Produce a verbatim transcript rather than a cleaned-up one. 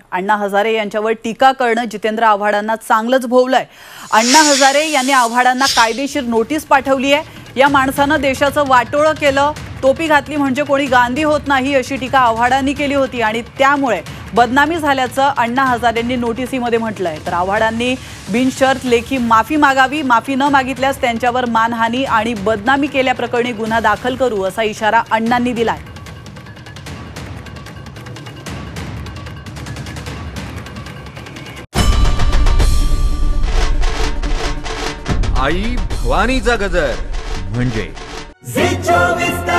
अण्णा हजारे यांच्यावर टीका करणं जितेंद्र आव्हाडांना चांगलंच भोवलंय। अण्णा हजारे यांनी आव्हाडांना कायदेशीर नोटीस पाठवली आहे। या माणसानं देशाचं वाटोळं केलं, टोपी घातली म्हणजे कोणी गांधी होत नाही अशी टीका आव्हाडांनी केली होती आणि त्यामुळे बदनामी झाल्याचं अण्णा हजारेंनी नोटिसीमध्ये म्हटलंय। तर आव्हाडांनी बिनशर्त लेखी माफी मागावी, माफी न मागितल्यास त्यांच्यावर मानहानी आणि बदनामी केल्याप्रकरणी गुन्हा दाखल करू असा इशारा अण्णांनी दिलाय। आई भवानीचा गजर म्हणजे